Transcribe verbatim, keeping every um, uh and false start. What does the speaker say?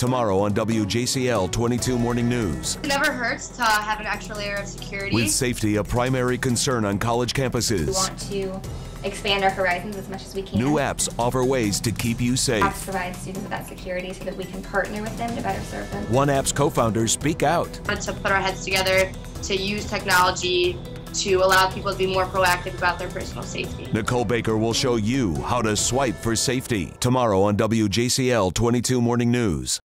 Tomorrow on W J C L twenty-two Morning News. It never hurts to have an extra layer of security. With safety a primary concern on college campuses. We want to expand our horizons as much as we can. New apps offer ways to keep you safe. Apps provide students with that security so that we can partner with them to better serve them. One App's co-founders speak out. We want to put our heads together to use technology to allow people to be more proactive about their personal safety. Nicole Baker will show you how to swipe for safety. Tomorrow on W J C L twenty-two Morning News.